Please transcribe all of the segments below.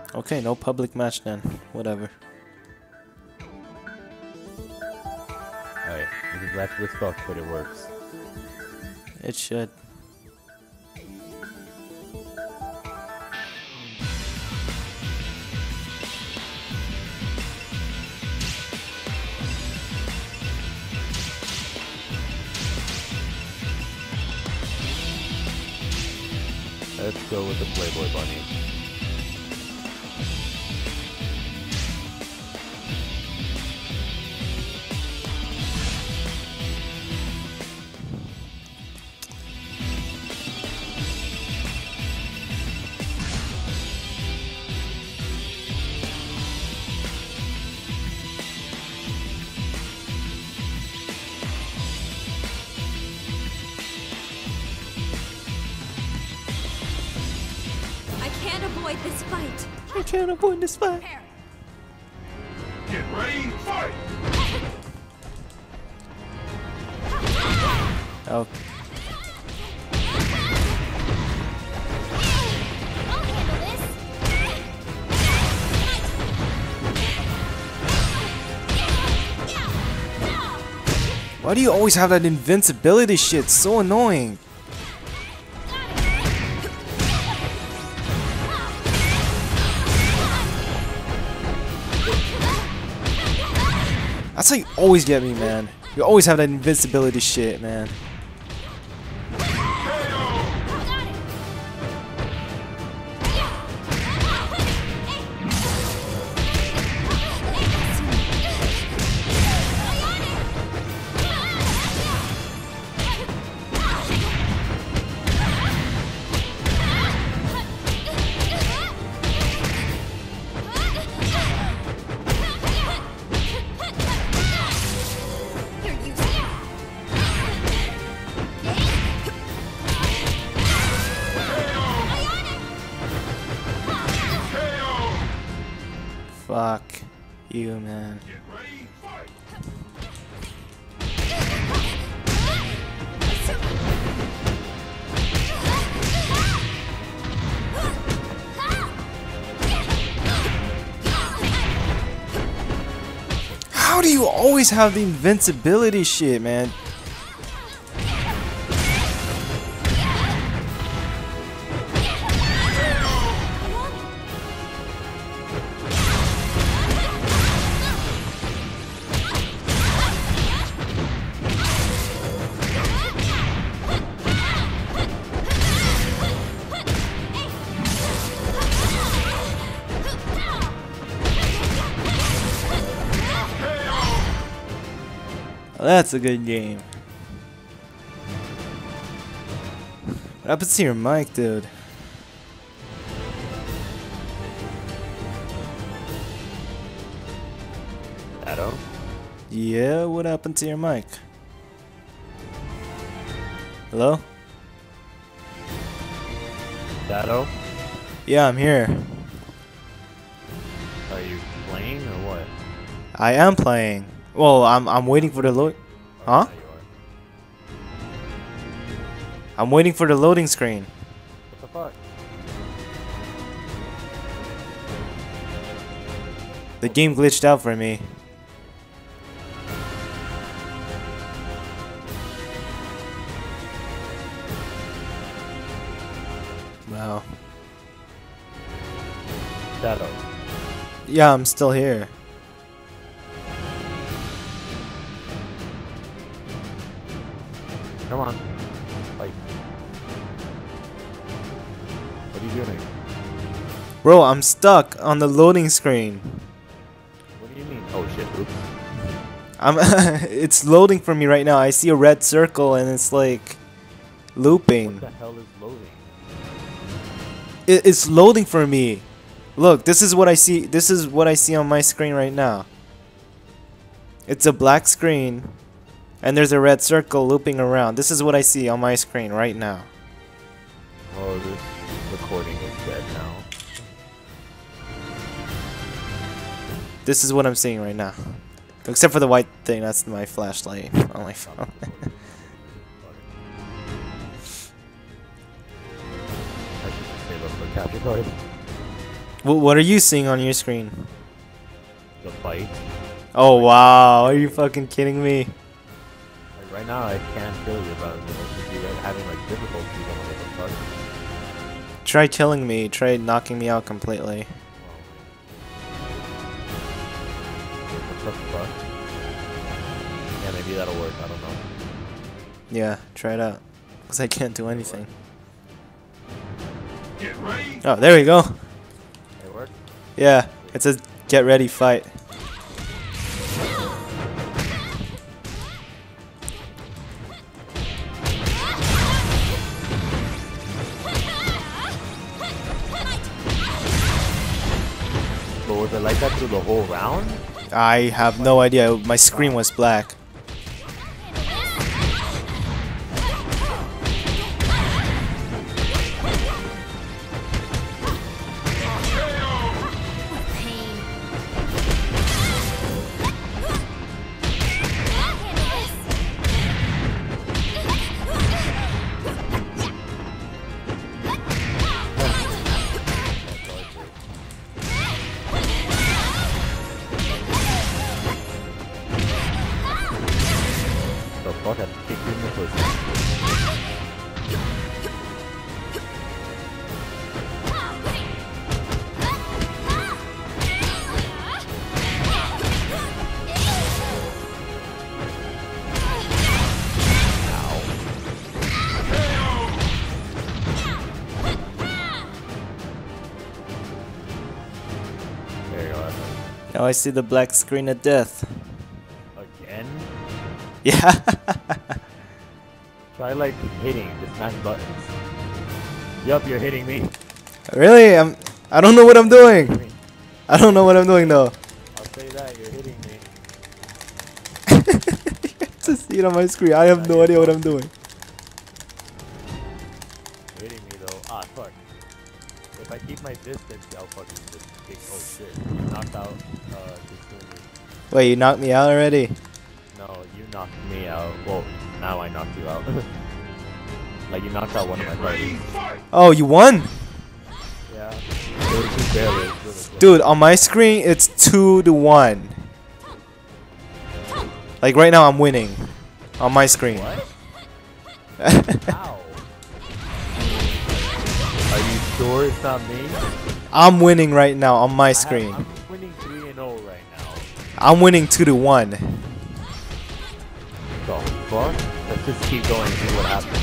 Okay, no public match then. Whatever. Alright, this is actually fucked, but it works. It should. Let's go with the Playboy Bunny. Can't avoid this fight. I can't avoid this fight. Get ready, fight! Oh. I'll handle this. Why do you always have that invincibility shit? It's so annoying. That's how you always get me, man. You always have that invincibility shit, man. Fuck you, man. Get ready, fight! How do you always have the invincibility shit, man? That's a good game. What happens to your mic, dude? Shadow? Yeah, what happened to your mic? Hello? Shadow? Yeah, I'm here. Are you playing or what? I am playing. Well, I'm waiting for the load. Huh? There you are. I'm waiting for the loading screen. What the fuck? The game glitched out for me. Wow. Shadow. Yeah, I'm still here. Come on. Fight. What are you doing? Bro, I'm stuck on the loading screen. What do you mean? Oh shit, oops. It's loading for me right now. I see a red circle and it's like looping. What the hell is loading? It's loading for me. Look, this is what I see. This is what I see on my screen right now. It's a black screen and there's a red circle looping around. This is what I see on my screen right now. Oh, this recording is dead now. This is what I'm seeing right now. Except for the white thing, that's my flashlight on my phone. I should just save up for capture card. What are you seeing on your screen? The fight. Oh wow, are you fucking kidding me? Like right now, I can't kill you, but you're having like difficulties. I don't know what the fuck. Try killing me. Try knocking me out completely. What the fuck? Yeah, maybe that'll work. I don't know. Yeah, try it out. Cause I can't do anything. Get ready. Oh, there we go. It worked. Yeah, it's a get ready fight. But was it like that through the whole round? I have no idea. My screen was black. The fuck? I kicked you in the pussy. There you go. Now I see the black screen of death. Again? Yeah. Try like hitting the smash buttons. Yup, you're hitting me. Really? I don't know what I'm doing. I don't know what I'm doing though. I'll say that, you're hitting me. To see it on my screen. I have no idea what I'm doing. You're hitting me though. Ah, fuck. If I keep my distance, I'll fucking just kick. Oh shit. You knocked out Kasumi. Wait, you knocked me out already? No, you knocked me out. Well, now I knocked you out. Like you knocked out one of my Get ready. buddies. Fight. Oh, you won? Yeah. It was just barely. It was really close. Dude, on my screen it's 2-1. Like right now I'm winning. On my screen. What? How? Are you sure it's not me? I'm winning right now on my screen. I'm winning 3-0 right now. I'm winning 2-1. The fuck? Let's just keep going and see what happens.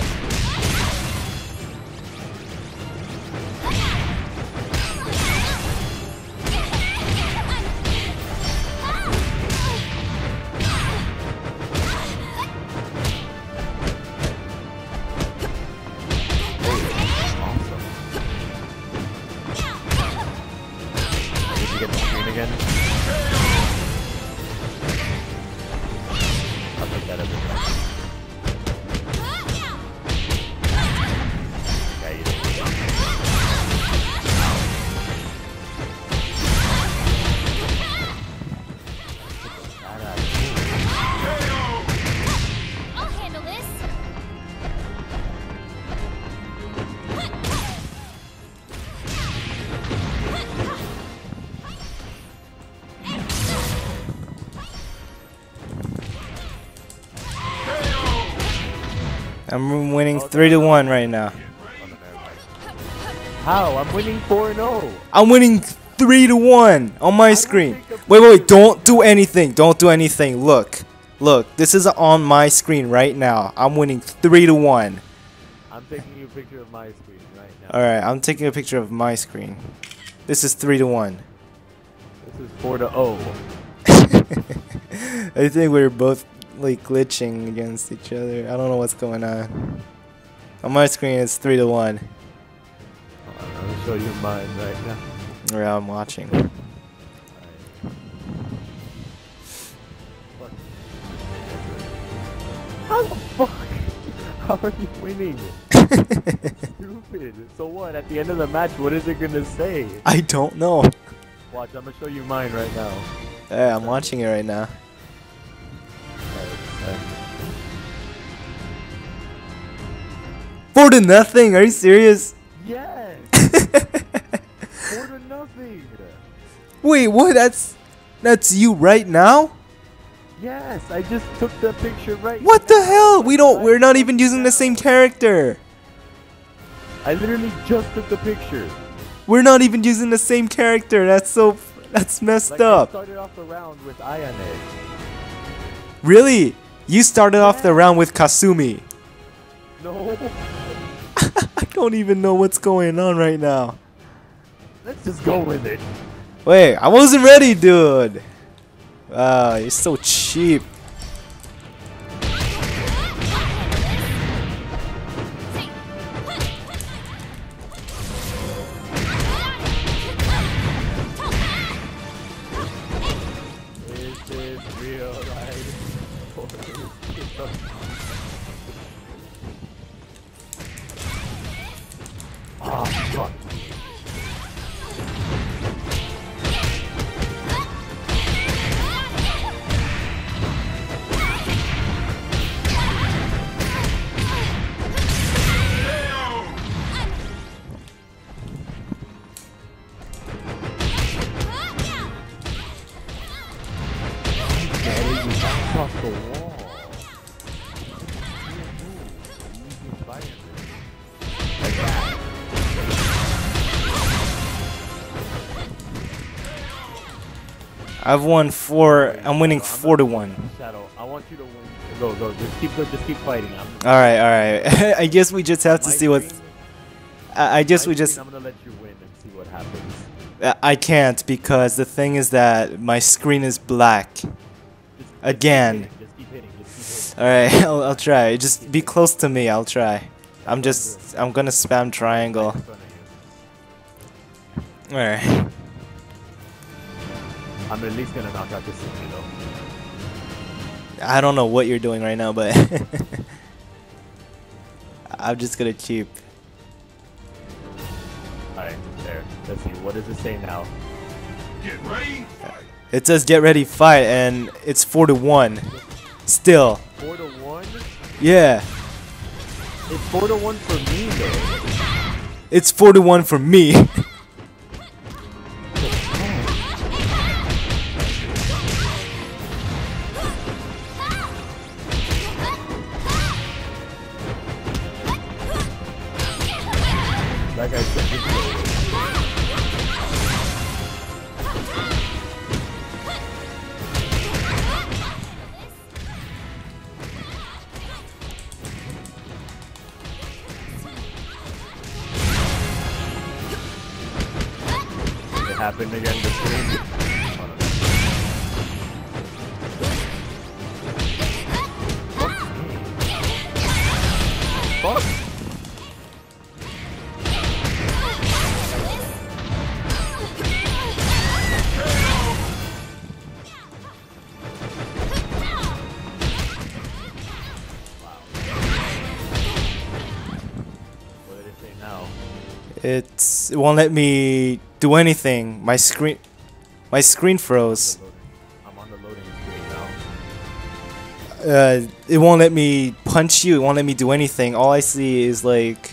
Awesome. Did you get the screen again? I'll take that every time. Yeah, you did. I'll handle this. I'm winning 3-1 right now. How? I'm winning 4-0. I'm winning 3-1 on my screen. Wait, don't do anything. Don't do anything. Look. This is on my screen right now. I'm winning 3-1. I'm taking you a picture of my screen right now. Alright, I'm taking a picture of my screen. This is 3-1. This is 4-0. I think we're both like glitching against each other. I don't know what's going on. On my screen it's 3-1. I'll show you mine right now. Yeah, I'm watching. How the fuck? How are you winning? Stupid. So what? At the end of the match, what is it gonna say? I don't know. Watch, I'm gonna show you mine right now. Yeah, I'm watching it right now. Alright, 4-0? Are you serious? yes! 4-0! moving. Wait, what? That's you right now? Yes, I just took the picture right. What the now. hell? We're not even using the same character. I literally just took the picture. We're not even using the same character. That's messed Like, up. I started off the round with Ayane. Really? You started off the round with Kasumi. No. I don't even know what's going on right now. Let's just go with it. Wait, I wasn't ready, dude. Wow, you're so cheap. Is this real life? Oh, fuck. Across the wall. I've won 4. I'm winning 4-1. Shadow, I want you to win. Go. Just keep fighting. All right. I guess we just have to see what. I guess we just. I'm gonna let you win and see what happens. I can't because the thing is that my screen is black. Again. Just keep hitting. Alright, I'll try. Just be close to me, I'll try. I'm gonna spam triangle. Alright. I'm at least gonna knock out this thing though. I don't know what you're doing right now, but I'm just gonna cheap. Alright, there. Let's see. What does it say now? Get ready. It says get ready, fight, and it's 4-1. Still. 4-1? Yeah. It's 4-1 for me though. It's 4-1 for me. Like I said, it happened again this week. Fuck. What did it say now? It won't let me do anything. My screen froze. I'm on the loading screen now. It won't let me punch you. It won't let me do anything. All I see is like.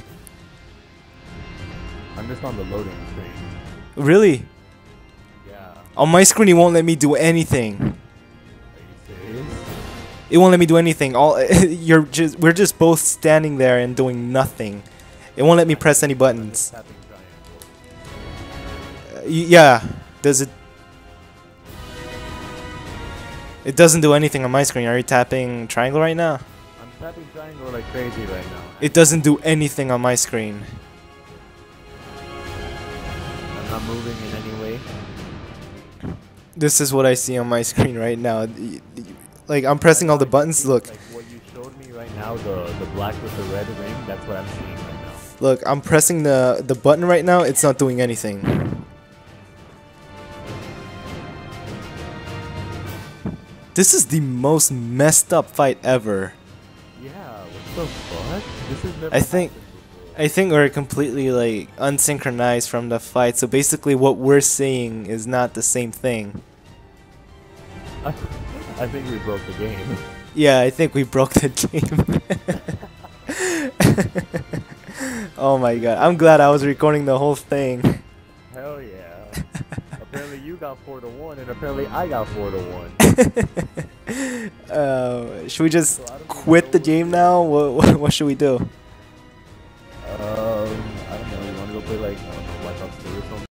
I'm just on the loading screen. Really? Yeah. On my screen, it won't let me do anything. Are you serious? It won't let me do anything. We're just both standing there and doing nothing. It won't let me press any buttons. Tapping triangle. Yeah. Does it? It doesn't do anything on my screen. Are you tapping triangle right now? I'm tapping triangle like crazy right now. It doesn't do anything on my screen. I'm not moving in any way. This is what I see on my screen right now. Like I'm pressing all the buttons. Look. Like what you showed me right now, the black with the red ring, that's what I'm seeing right now. Look, I'm pressing the button right now. It's not doing anything. This is the most messed up fight ever. Yeah, what the fuck? This is never I think happened before. I think we're completely like unsynchronized from the fight. So basically what we're seeing is not the same thing. I think we broke the game. Yeah, I think we broke the game. Oh my god. I'm glad I was recording the whole thing. Hell yeah. apparently you got 4-1, and apparently I got 4-1. Should we just So I don't even quit know the what game to now? What should we do? I don't know. You want to go play like Black Ops 3 or something?